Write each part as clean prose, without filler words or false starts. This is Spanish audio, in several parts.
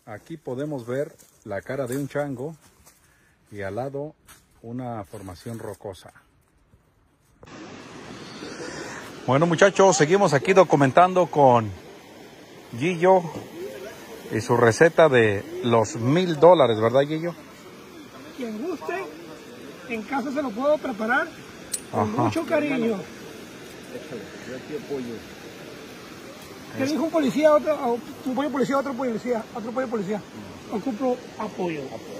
Aquí podemos ver la cara de un chango y al lado una formación rocosa. Bueno, muchachos, seguimos aquí documentando con Gillo y su receta de los $1000, ¿verdad, Gillo? Quien guste, en casa se lo puedo preparar con mucho cariño. ¿Qué dijo un policía? Un pollo policía, otro pollo policía. Ocupo apoyo.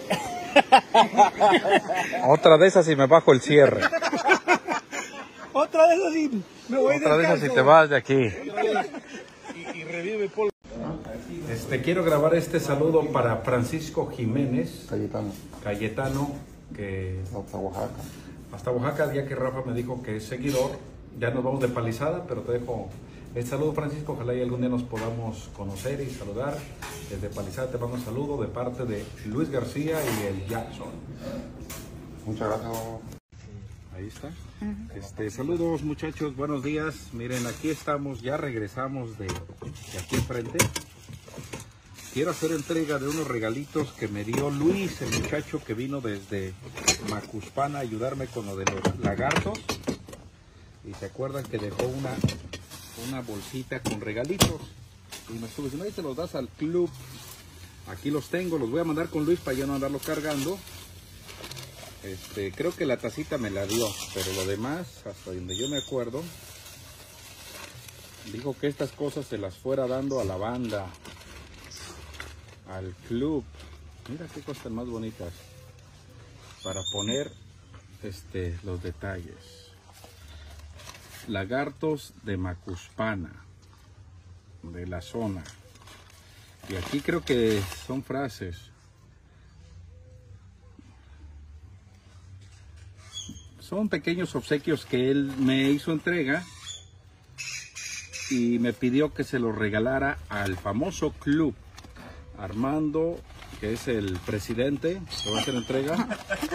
Otra de esas y me bajo el cierre. Otra de esas y me voy. Otra de esas y te vas de aquí. Y revive Paul. Quiero grabar este saludo para Francisco Jiménez Cayetano, que hasta Oaxaca, día que Rafa me dijo que es seguidor. Ya nos vamos de Palizada, pero te dejo el saludo, Francisco. Ojalá y algún día nos podamos conocer y saludar. Desde Palizada te mando un saludo de parte de Luis García y el Jackson. Muchas gracias. Ahí está. Saludos, muchachos, buenos días. Miren, aquí estamos, ya regresamos de aquí enfrente. Quiero hacer entrega de unos regalitos que me dio Luis, el muchacho que vino desde Macuspana a ayudarme con lo de los lagartos. Y se acuerdan que dejó una bolsita con regalitos. Y me estuvo diciendo, ahí te los das al club. Aquí los tengo, los voy a mandar con Luis para ya no andarlos cargando. Creo que la tacita me la dio, pero lo demás, hasta donde yo me acuerdo, dijo que estas cosas se las fuera dando a la banda, al club. Mira qué cosas más bonitas para poner los detalles. Lagartos de Macuspana, de la zona. Y aquí creo que son frases. Son pequeños obsequios que él me hizo entrega y me pidió que se los regalara al famoso club. Armando, que es el presidente, te voy a hacer entrega.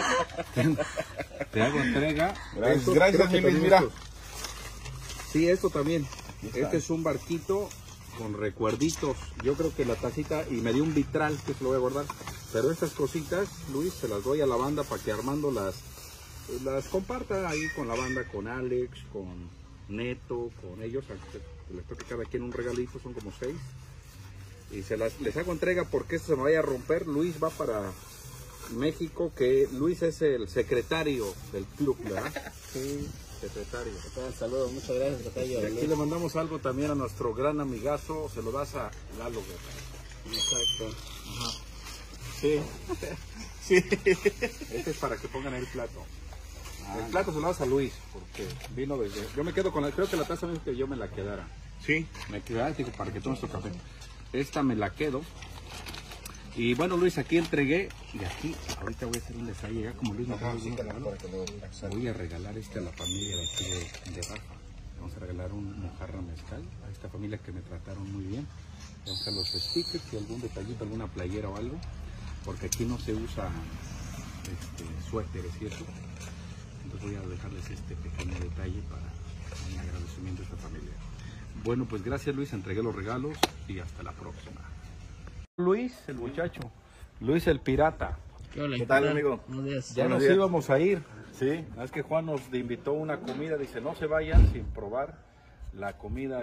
Te hago entrega. Gracias, Jiménez, mira. Sí, esto también. Este es un barquito con recuerditos. Yo creo que la tacita, y me dio un vitral que se lo voy a guardar. Pero estas cositas, Luis, se las doy a la banda para que Armando las comparta ahí con la banda, con Alex, con Neto, con ellos. Les toca cada quien un regalito, son como 6. Y les hago entrega porque esto se me vaya a romper. Luis va para México, que Luis es el secretario del club, ¿verdad? Sí, secretario. Saludos, muchas gracias, secretario. Y aquí le mandamos algo también a nuestro gran amigazo, se lo das a Lalo. Exacto. Ajá. Sí. Sí. Este es para que pongan ahí el plato. El plato se lo das a Luis, porque vino desde... Yo me quedo con creo que la taza me dijo que yo me la quedara. Sí. Me quedara, digo, para que tomes tu café. Esta me la quedo. Y bueno, Luis, aquí entregué. Y aquí, ahorita voy a hacer un detalle. Ya como Luis me trajo un regalo, voy a regalar a la familia de aquí de Rafa. Vamos a regalar un mojarra mezcal a esta familia que me trataron muy bien. Vamos a hacer los stickers y algún detallito, alguna playera o algo. Porque aquí no se usa suéteres y eso. Entonces voy a dejarles este pequeño detalle para mi agradecimiento a esta familia. Bueno, pues gracias, Luis, entregué los regalos y hasta la próxima. Luis, el muchacho. Luis, el pirata. ¿Qué tal, amigo? Buenos días. Ya nos íbamos a ir. Sí. Es que Juan nos invitó una comida, dice, no se vayan sin probar la comida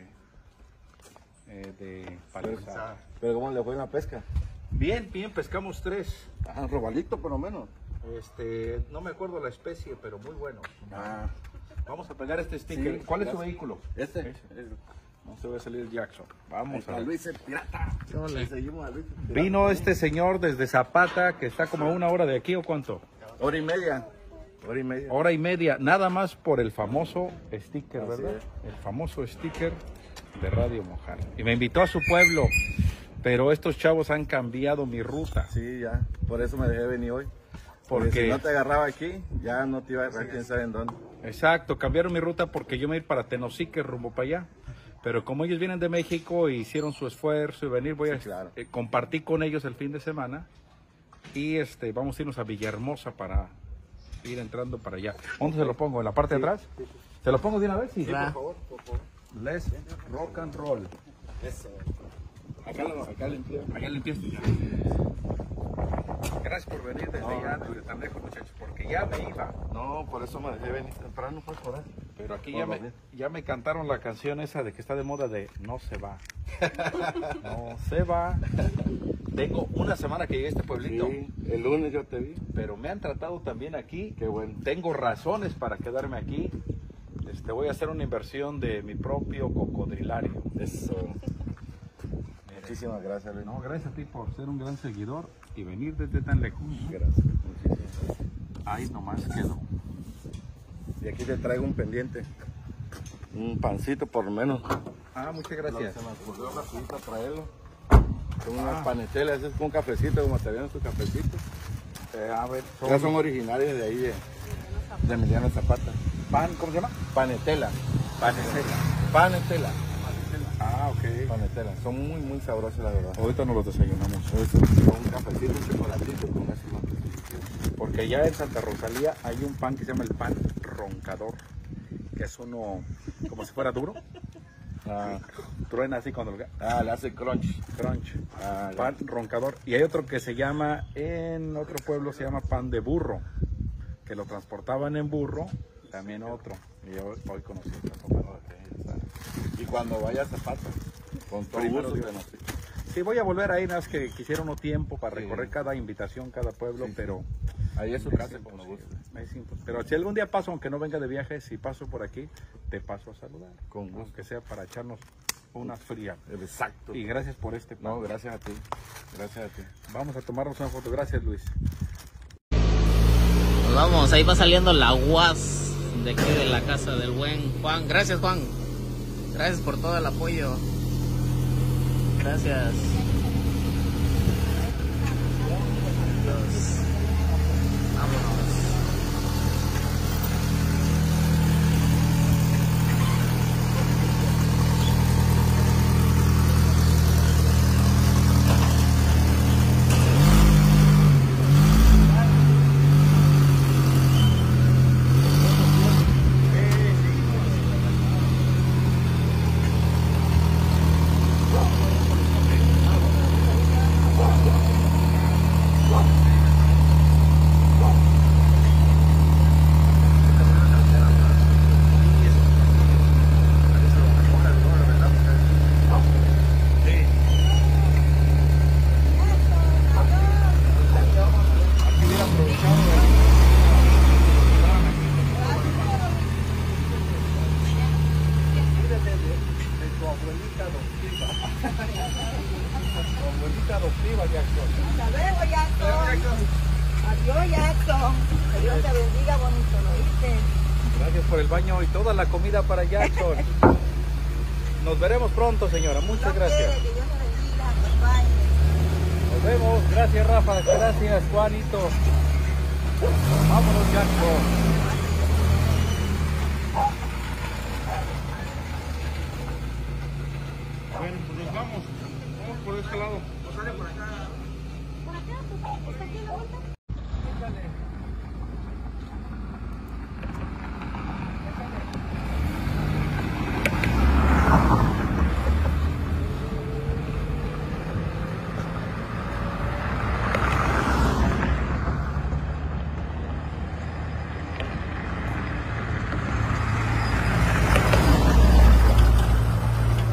de Palizada. Pero ¿cómo le fue en la pesca? Bien, pescamos 3. Robalito por lo menos. No me acuerdo la especie, pero muy bueno. Vamos a pegar este sticker. Sí, ¿Cuál es tu vehículo? No se va a salir el Jackson. Vamos a Luis el pirata. Seguimos a Luis el pirata. Vino este señor desde Zapata, que está como a 1 hora de aquí, ¿o cuánto? Hora y media. Hora y media, nada más por el famoso sticker, Así ¿verdad? es. El famoso sticker de Radio Mojar. Y me invitó a su pueblo, pero estos chavos han cambiado mi ruta. Sí, ya. Por eso me dejé venir hoy. Porque si no te agarraba aquí, ya no te iba a agarrar quién sabe en dónde. Exacto, cambiaron mi ruta porque yo me iba a ir para Tenosique, rumbo para allá. Pero como ellos vienen de México y hicieron su esfuerzo y venir, voy a compartir con ellos el fin de semana. Y vamos a irnos a Villahermosa para ir entrando para allá. ¿Dónde se lo pongo? ¿En la parte de atrás? Sí. ¿Se lo pongo de una vez? Sí, por favor. Let's rock and roll. Eso. Acá limpié. Allá limpiaste ya. Gracias por venir desde allá, desde tan lejos, muchachos, porque ya me iba. No, por eso me dejé venir temprano, pues por eso. Pero aquí Por ya me cantaron la canción esa de que está de moda de no se va. No se va. Tengo una semana que llegué a este pueblito, Sí, el lunes yo te vi. pero me han tratado también aquí. Qué bueno. Tengo razones para quedarme aquí. Voy a hacer una inversión de mi propio cocodrilario. Eso. Muchísimas gracias, Luis. No, gracias a ti por ser un gran seguidor y venir desde tan lejos. Gracias. Muchísimas gracias. Ahí nomás quedó. Y aquí te traigo un pendiente. Un pancito por lo menos. Ah, muchas gracias. Se me ocurrió rapidito traerlo. Son unas panetelas, es con un cafecito, como te vieron su cafecito. A ver, Ya son originarios de ahí, de Emiliano Zapata. pan, ¿cómo se llama? Panetela. Panecela. Panetela. Ah, ok. Panetela. Son muy, muy sabrosas, la verdad. Ahorita nos los desayunamos. Eso, con un cafecito, un chocolatito, con eso. Porque ya en Santa Rosalía hay un pan que se llama el pan roncador, que es uno como si fuera duro. Ah, Truena así cuando lo le hace crunch. crunch. Ah, ya. Pan roncador. Y hay otro que se llama, en otro pueblo se llama pan de burro, que lo transportaban en burro, también otro. Y yo hoy conocí otro pan. Y cuando vayas a Zapata, con todo Primero gusto Dios. te nos... Sí, voy a volver ahí, nada más que quisiera uno tiempo para Sí. recorrer cada invitación, cada pueblo, Sí, sí. pero... Ahí es su casa, cuando guste. Pero si algún día paso, aunque no venga de viaje, si paso por aquí, te paso a saludar. Con gusto. Aunque sea para echarnos una fría. Exacto. Y gracias por este pan. No, gracias a ti. Gracias a ti. Vamos a tomarnos una foto. Gracias, Luis. Nos vamos, ahí va saliendo la UAS de aquí de la casa del buen Juan. Gracias, Juan. Gracias por todo el apoyo. Gracias. Adiós. Vámonos. Hasta luego, Jackson. Adiós, Jackson. Que Dios te bendiga, bonito, ¿lo oíste? Gracias por el baño y toda la comida para Jackson. Nos veremos pronto, señora. Muchas gracias. Que Dios te bendiga, acompañe. Nos vemos. Gracias, Rafa. Gracias, Juanito. Vámonos, Jackson. Bueno, pues nos vamos. Vamos por este lado.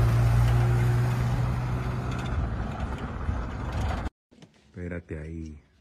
Espérate ahí.